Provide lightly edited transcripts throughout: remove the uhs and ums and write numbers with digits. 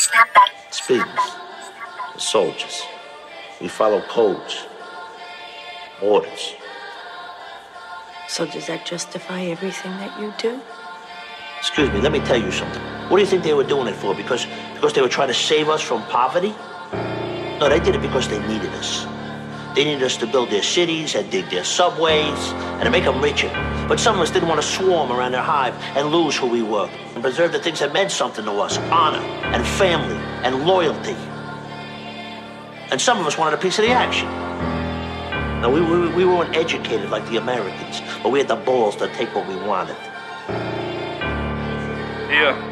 Speakers, the soldiers. We follow codes, orders. So does that justify everything that you do? Excuse me, let me tell you something. What do you think they were doing it for? Because they were trying to save us from poverty? No, they did it because they needed us. They needed us to build their cities and dig their subways and to make them richer. But some of us didn't want to swarm around their hive and lose who we were and preserve the things that meant something to us: honor and family and loyalty. And some of us wanted a piece of the action. Now, we weren't educated like the Americans, but we had the balls to take what we wanted. Yeah.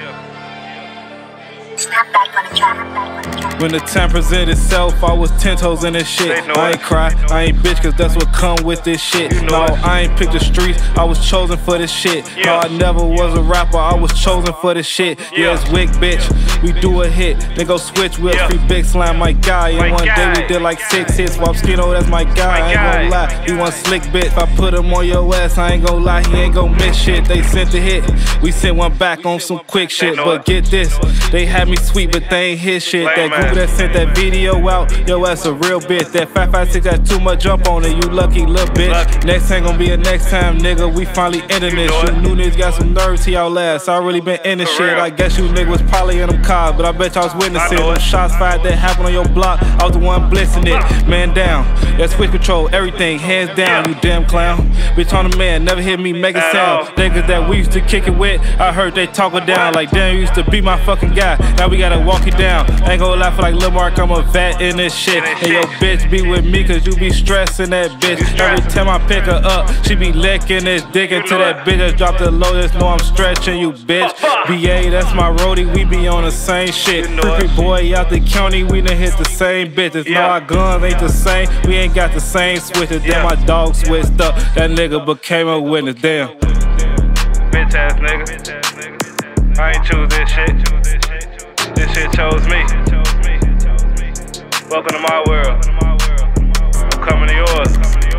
When the time presented itself, I was 10 toes in this shit. I ain't cry, I ain't bitch, cause that's what come with this shit. No, I ain't picked the streets, I was chosen for this shit. No, I never was a rapper, I was chosen for this shit. Yeah, it's wick, bitch, we do a hit, then go switch whips, free big slime, my guy. And one day we did like 6 hits, Wapskino, that's my guy. I ain't gonna lie, he one slick bitch. If I put him on your ass, I ain't gonna lie, he ain't gonna miss shit. They sent the hit, we sent one back on some quick shit. But get this, they had me sweet, but they ain't hit shit. That group that sent that video out, yo, that's a real bitch. That 556 got too much jump on it, you lucky little bitch. Next time gonna be a next time, nigga, we finally ending this. You new niggas got some nerves, he out last. I really been in this shit. I guess you niggas was probably in them cars, but I bet y'all was witnessing them shots fired that happened on your block. I was the one blitzing it. Man down, that switch control, everything, hands down, you damn clown. Bitch on the man, never hear me make a sound. Niggas that we used to kick it with, I heard they talk it down. Like damn, you used to be my fucking guy, now we gotta walk it down. I ain't gonna lie, for like Lil Mark, I'm a vet in this shit. And yo bitch be with me cause you be stressing that bitch. Every time I pick her up, she be licking this dick until that bitch just drop the low, just know I'm stretching you bitch. BA, that's my roadie, we be on the same shit. Freaky boy out the county, we done hit the same bitches. No, our guns ain't the same, we ain't got the same switches. Damn, my dog switched up, that nigga became a witness, damn. Bitch ass nigga, I ain't choose this shit. This shit chose me. Welcome to my world. I'm coming to yours.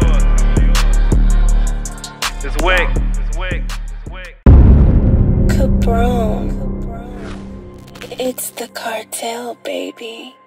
It's wick. Cabron. It's the cartel, baby.